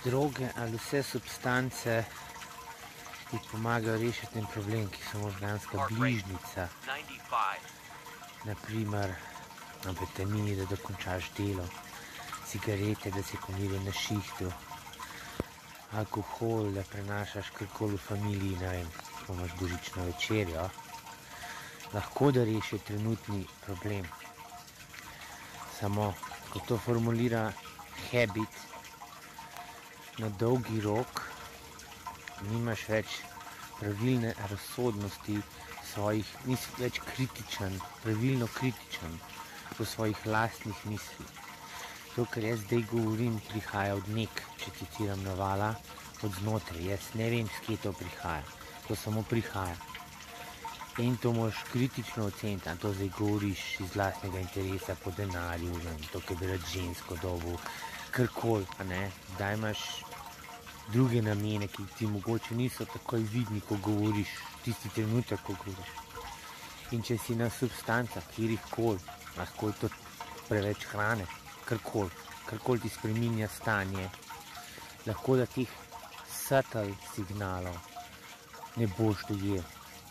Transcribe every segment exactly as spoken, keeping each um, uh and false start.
droge ali vse substance ti pomagajo rešiti ten problem, ki so možganska bližnica. Naprimer, amfetamini, da dokončaš delo, cigarete, da si pomirjen na šihtu, alkohol, da prenašaš karkoli v familiji, ne vem, ko imaš božično večerjo, lahko da reši trenutni problem. Samo, ko to formulira habit, na dolgi rok nimaš več pravilne razsodnosti svojih, nisi več kritičen, pravilno kritičen do svojih lastnih misli. To, kar jaz zdaj govorim, prihaja od nek, če citiram Navala, od znotraj. Jaz ne vem, s kje to prihaja. To samo prihaja. In to moraš kritično oceniti, a to zdaj govoriš iz lastnega interesa po denarju, to, kar bi rad žensko dobil, karkoli, a ne. Zdaj imaš druge namene, ki ti mogoče niso takoj vidni, ko govoriš, tisti trenutek, ko govoriš. In če si na substancah, kjerihkoli, lahko je to preveč hrane, karkoli, karkoli ti spreminja stanje, lahko da teh subtle signalov ne boš dojel.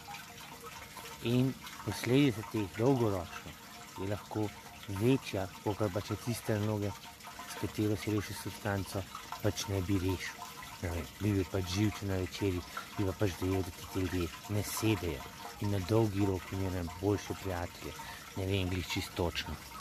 In posledica teh dolgoročno je lahko večja, kakor pa če tiste naloge, s katero si rešil substanco, pač ne bi rešil. Ne vem, bi bil pač živčen na večeri, bi pa pač dojel, da ti te ljudje ne sedejo in na dolgi rok imajo boljše prijatelje. Ne vem, glih čisto točno.